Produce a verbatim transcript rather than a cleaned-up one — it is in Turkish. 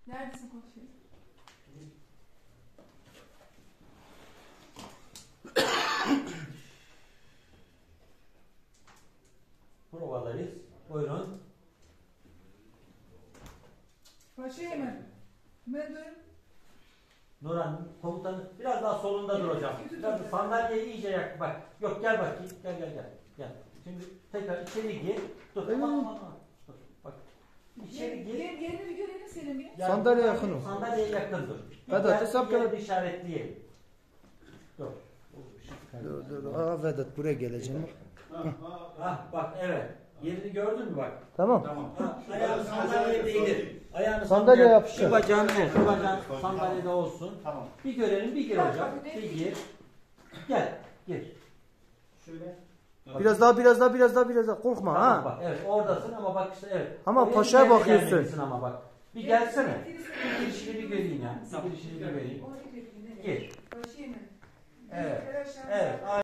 Neredesin konuşuyor? Provadayız. Buyurun. Paşa hemen. Ben dön. Nurhan komutanı biraz daha solunda dur hocam. Biraz da sandalyeyi iyice yak bak. Yok gel bakayım. Gel gel gel. Gel. Şimdi tekrar içeri gir. Dur. Aman aman aman. Dur. Bak. İçeri gir. Yer, yerini bir görelim senin bir. Yani Sandalye yakın ol. Sandalyeye yakın dur. Vedat, hesap bir kadar- işaretleyelim. Dur. Dur dur. Aa Vedat buraya geleceğim. Ah bak evet. Yerini gördün mü bak? Tamam. Tamam. Ha, ayağını sandalyeye değdir. Ayağını Sandalye yapıştır. Şu bacağın, evet, şu bacağın sandalyede olsun. Tamam. Bir görelim, bir gir hocam. Bir gir. Gel, gir. Şöyle. Biraz daha biraz daha biraz daha biraz daha korkma Tamam ha. bak, evet oradasın ama bak işte evet. Ama Oraya paşaya bir yerde bakıyorsun. gelmelisin ama bak. Bir gelsene. Bir girişini bir göreyim ya. Bir girişini bir göreyim. Oraya bir Gir. Paşa hemen. Evet. Evet. Evet.